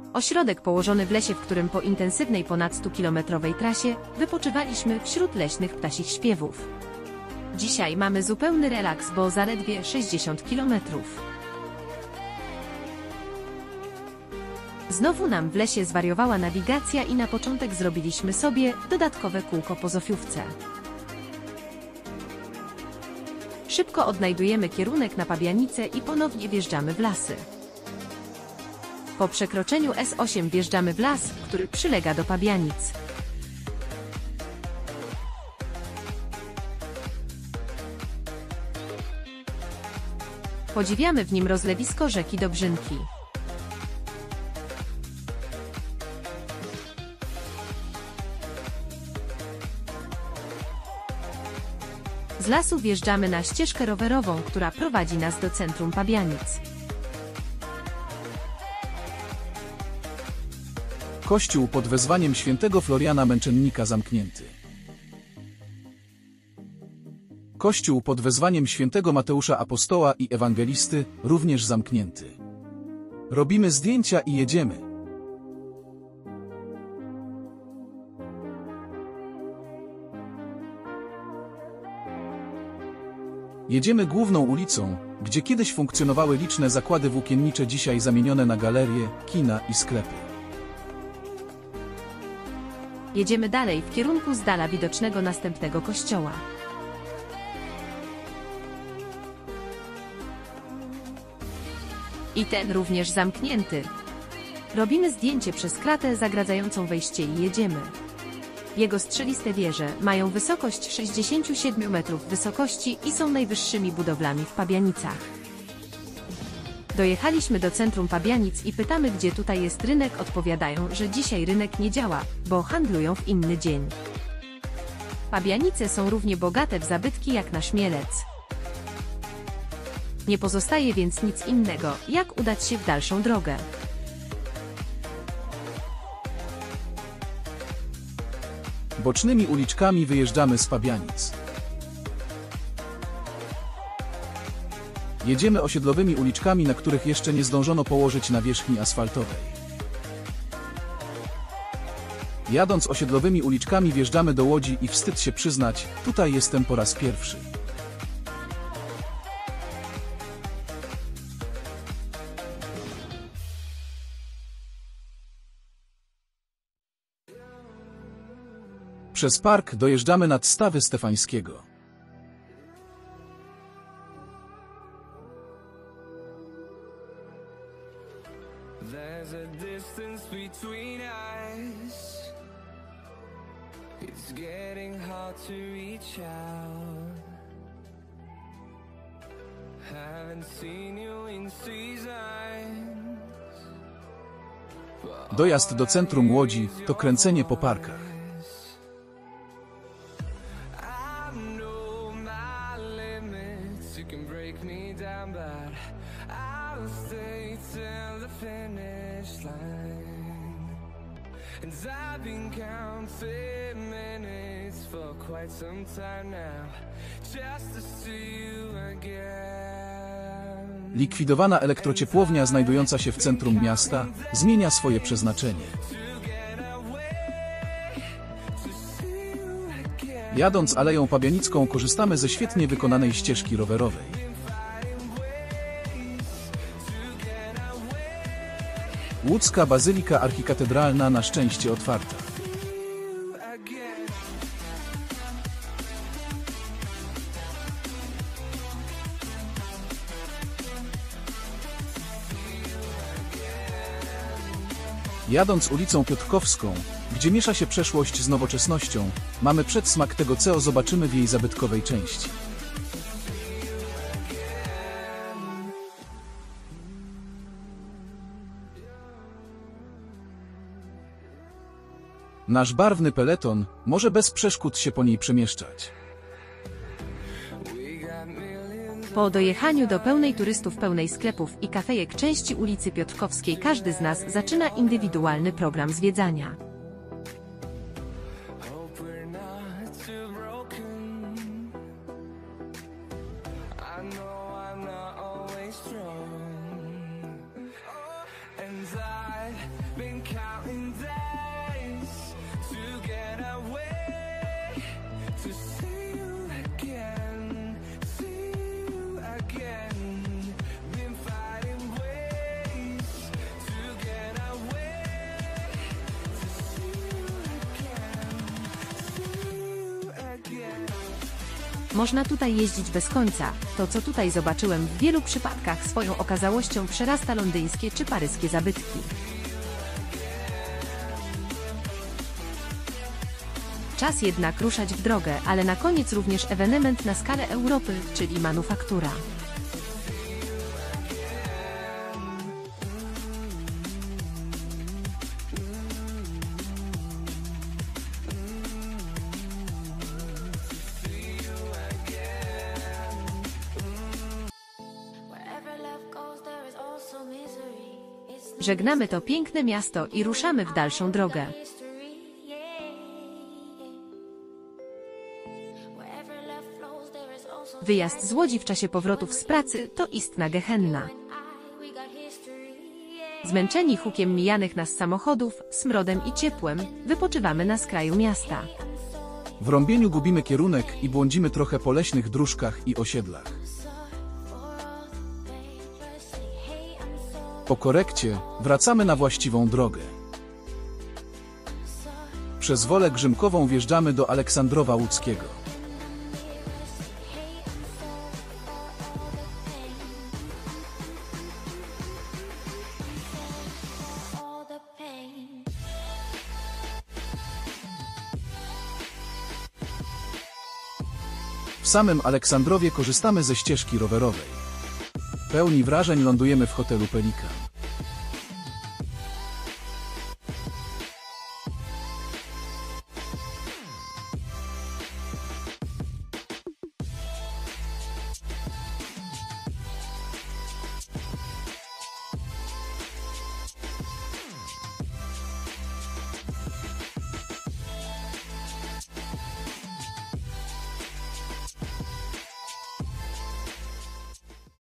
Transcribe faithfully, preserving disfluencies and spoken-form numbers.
Ośrodek położony w lesie, w którym po intensywnej ponad stukilometrowej trasie wypoczywaliśmy wśród leśnych ptasich śpiewów. Dzisiaj mamy zupełny relaks, bo zaledwie sześćdziesiąt kilometrów. Znowu nam w lesie zwariowała nawigacja i na początek zrobiliśmy sobie dodatkowe kółko po Zofiówce. Szybko odnajdujemy kierunek na Pabianice i ponownie wjeżdżamy w lasy. Po przekroczeniu S osiem wjeżdżamy w las, który przylega do Pabianic. Podziwiamy w nim rozlewisko rzeki Dobrzynki. Z lasu wjeżdżamy na ścieżkę rowerową, która prowadzi nas do centrum Pabianic. Kościół pod wezwaniem świętego Floriana Męczennika zamknięty. Kościół pod wezwaniem świętego Mateusza Apostoła i Ewangelisty również zamknięty. Robimy zdjęcia i jedziemy. Jedziemy główną ulicą, gdzie kiedyś funkcjonowały liczne zakłady włókiennicze, dzisiaj zamienione na galerie, kina i sklepy. Jedziemy dalej w kierunku z dala widocznego następnego kościoła. I ten również zamknięty. Robimy zdjęcie przez kratę zagradzającą wejście i jedziemy. Jego strzeliste wieże mają wysokość sześćdziesiąt siedem metrów wysokości i są najwyższymi budowlami w Pabianicach. Dojechaliśmy do centrum Pabianic i pytamy, gdzie tutaj jest rynek. Odpowiadają, że dzisiaj rynek nie działa, bo handlują w inny dzień. Pabianice są równie bogate w zabytki jak nasz Mielec. Nie pozostaje więc nic innego, jak udać się w dalszą drogę. Bocznymi uliczkami wyjeżdżamy z Pabianic. Jedziemy osiedlowymi uliczkami, na których jeszcze nie zdążono położyć nawierzchni asfaltowej. Jadąc osiedlowymi uliczkami wjeżdżamy do Łodzi i wstyd się przyznać, tutaj jestem po raz pierwszy. Przez park dojeżdżamy nad Stawy Stefańskiego. There's a distance between us. It's getting hard to reach out. Haven't seen you in seasons. Dojazd do centrum Łodzi to kręcenie po parkach. And I've been counting minutes for quite some time now, just to see you again. Likwidowana elektrociepłownia znajdująca się w centrum miasta zmienia swoje przeznaczenie. Jadąc Aleją Pabianicką korzystamy ze świetnie wykonanej ścieżki rowerowej. Łódzka Bazylika Archikatedralna na szczęście otwarta. Jadąc ulicą Piotrkowską, gdzie miesza się przeszłość z nowoczesnością, mamy przedsmak tego, co zobaczymy w jej zabytkowej części. Nasz barwny peleton może bez przeszkód się po niej przemieszczać. Po dojechaniu do pełnej turystów, pełnej sklepów i kafejek części ulicy Piotrkowskiej każdy z nas zaczyna indywidualny program zwiedzania. And I I've been counting days to get away, to see you again, see you again. Been fighting ways to get away, to see you again, see you again. Można tutaj jeździć bez końca. To, co tutaj zobaczyłem, w wielu przypadkach swoją okazałością przerasta londyńskie czy paryskie zabytki. Czas jednak ruszać w drogę, ale na koniec również ewenement na skalę Europy, czyli manufaktura. Żegnamy to piękne miasto i ruszamy w dalszą drogę. Wyjazd z Łodzi w czasie powrotów z pracy to istna gehenna. Zmęczeni hukiem mijanych nas samochodów, smrodem i ciepłem, wypoczywamy na skraju miasta. W Rąbieniu gubimy kierunek i błądzimy trochę po leśnych dróżkach i osiedlach. Po korekcie wracamy na właściwą drogę. Przez Wolę Grzymkową wjeżdżamy do Aleksandrowa Łódzkiego. W samym Aleksandrowie korzystamy ze ścieżki rowerowej. Pełni wrażeń lądujemy w hotelu Pelikan.